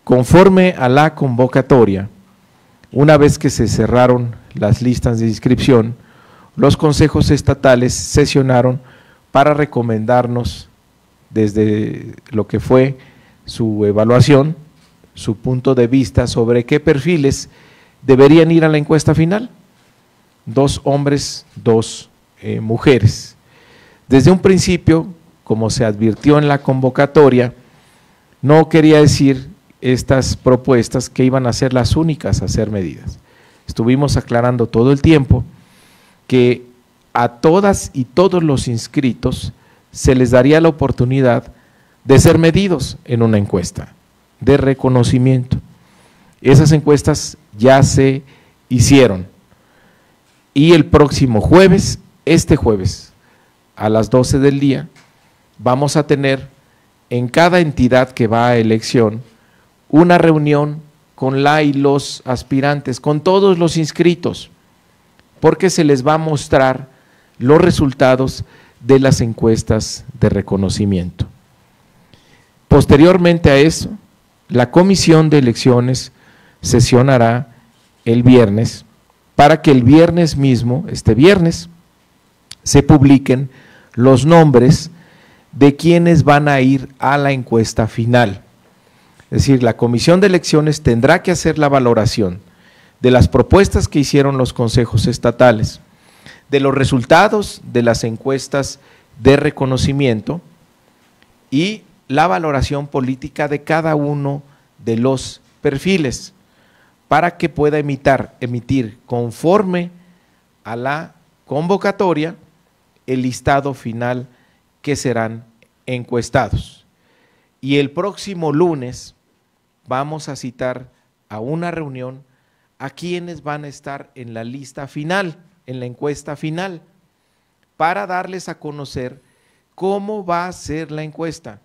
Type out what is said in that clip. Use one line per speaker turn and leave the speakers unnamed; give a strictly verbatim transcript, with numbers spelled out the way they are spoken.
Conforme a la convocatoria, una vez que se cerraron las listas de inscripción, los consejos estatales sesionaron para recomendarnos desde lo que fue su evaluación, su punto de vista sobre qué perfiles deberían ir a la encuesta final. Dos hombres, dos eh, mujeres. Desde un principio, como se advirtió en la convocatoria, no quería decir estas propuestas que iban a ser las únicas a ser medidas. Estuvimos aclarando todo el tiempo que a todas y todos los inscritos se les daría la oportunidad de ser medidos en una encuesta de reconocimiento. Esas encuestas ya se hicieron y el próximo jueves, este jueves, a las doce del día, vamos a tener en cada entidad que va a elección una reunión con la y los aspirantes, con todos los inscritos, porque se les va a mostrar los resultados de las encuestas de reconocimiento. Posteriormente a eso, la comisión de elecciones sesionará el viernes para que el viernes mismo, este viernes, se publiquen los nombres de quienes van a ir a la encuesta final. Es decir, la comisión de elecciones tendrá que hacer la valoración de las propuestas que hicieron los consejos estatales, de los resultados de las encuestas de reconocimiento y la valoración política de cada uno de los perfiles para que pueda emitar, emitir conforme a la convocatoria el listado final que serán encuestados. Y el próximo lunes vamos a citar a una reunión a quienes van a estar en la lista final, en la encuesta final, para darles a conocer cómo va a ser la encuesta,